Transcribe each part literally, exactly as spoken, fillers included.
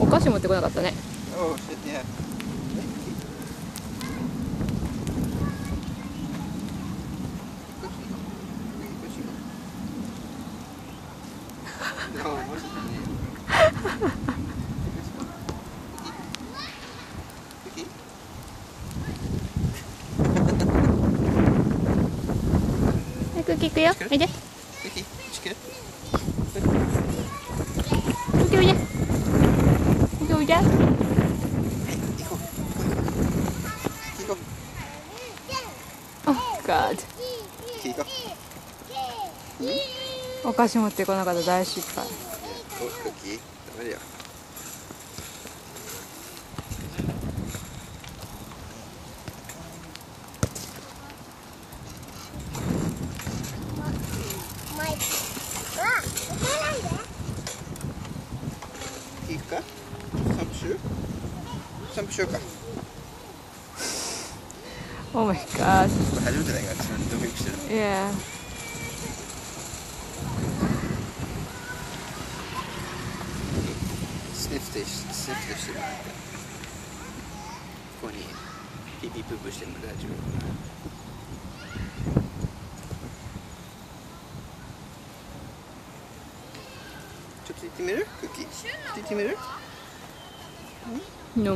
お菓子持ってこなかったね。 Oh shit, yeah. No, it wasn't me. Cookie? はい、クッキー行くよ。おいで。ク Cookie, it's good. ッキーおいで。クッキーおいで。 Hey, go, go, go. Oh God。 Cookie, go. お菓子持ってこなかった大失敗。 Oh, cookie. ダメだよ。行くか？散歩しよう？散歩しようか。 Oh my God。 初めてだからそんなにドキドキしてるの。 Yeah。 スニフテスニフテしてる。ここにピーピープープーしても大丈夫。ちょっと行ってみる？クッキー。ちょっと行ってみる？ No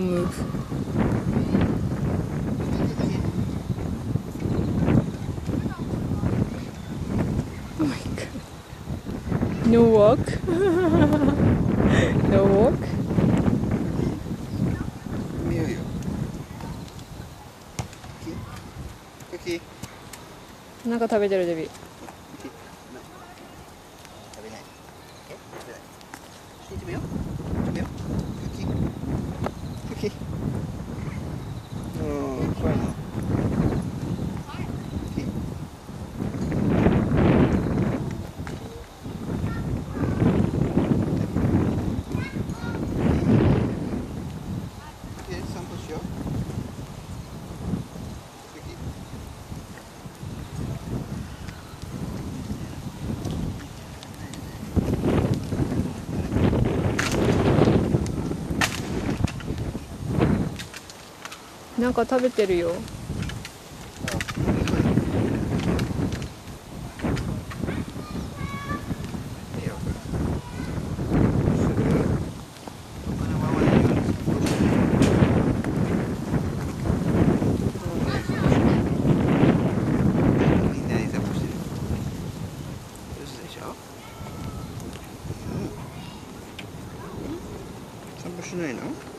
move。Oh my God。No walk。No walk。 見ようよ。クッキー。クッキー。 なんか食べてるデビ。 食べない。え？食べない。行ってみよう。行ってみよう。クッキー。クッキー。うん、怖いな。散歩しよう。クッキー。 なんか食べてるよ。 散歩しないの？